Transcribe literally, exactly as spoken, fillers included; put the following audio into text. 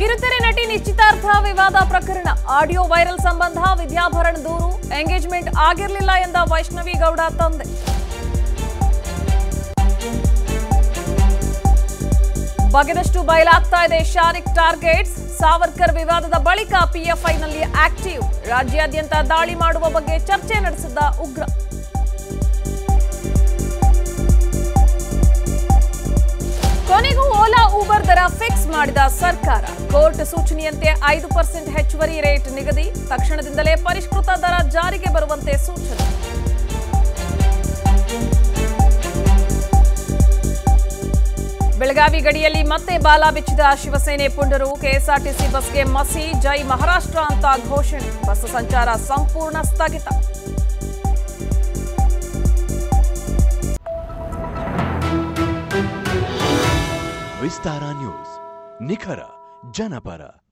ಕಿರುತೆರೆ ನಟಿ ನಿಶ್ಚಿತಾರ್ಥ ವಿವಾದ ಪ್ರಕರಣ ಆಡಿಯೋ ವೈರಲ್ ಸಂಬಂಧ ವಿದ್ಯಾಭರಣ್ ದೂರು ಎಂಗೇಜ್ಮೆಂಟ್ ಆಗಿರಲಿಲ್ಲ ಎಂದ ವೈಷ್ಣವಿ ಗೌಡ ತಂದೆ. ಬಗೆದಷ್ಟು ಬಯಲಾಗ್ತಾ ಇದೆ ಶಾರಿಕ್ ಟಾರ್ಗೆಟ್ಸ್. ಸಾವರ್ಕರ್ ವಿವಾದದ ಬಳಿಕ ಪಿಎಫ್ಐನಲ್ಲಿ ಆಕ್ಟಿವ್. ರಾಜ್ಯಾದ್ಯಂತ ದಾಳಿ ಮಾಡುವ ಬಗ್ಗೆ ಚರ್ಚೆ ನಡೆಸಿದ್ದ ಉಗ್ರ. ಕೊನೆಗೂ ಓಲಾ ಊಬರ್ ದರ ಫಿಕ್ಸ್ ಮಾಡಿದ ಸರ್ಕಾರ. ಕೋರ್ಟ್ ಸೂಚನೆಯಂತೆ ಐದು ಪರ್ಸೆಂಟ್ ಹೆಚ್ಚುವರಿ ರೇಟ್ ನಿಗದಿ. ತಕ್ಷಣದಿಂದಲೇ ಪರಿಷ್ಕೃತ ದರ ಜಾರಿಗೆ ಬರುವಂತೆ ಸೂಚನೆ. ಬೆಳಗಾವಿ ಗಡಿಯಲ್ಲಿ ಮತ್ತೆ ಬಾಲ ಬಿಚ್ಚಿದ ಶಿವಸೇನೆ ಪುಂಡರು. ಕೆಎಸ್ಆರ್ಟಿಸಿ ಬಸ್ಗೆ ಮಸಿ ಜೈ ಮಹಾರಾಷ್ಟ್ರ ಅಂತ ಘೋಷಣೆ. ಬಸ್ ಸಂಚಾರ ಸಂಪೂರ್ಣ ಸ್ಥಗಿತ. ವಿಸ್ತಾರ ನ್ಯೂಸ್, ನಿಖರ ಜನಪರ.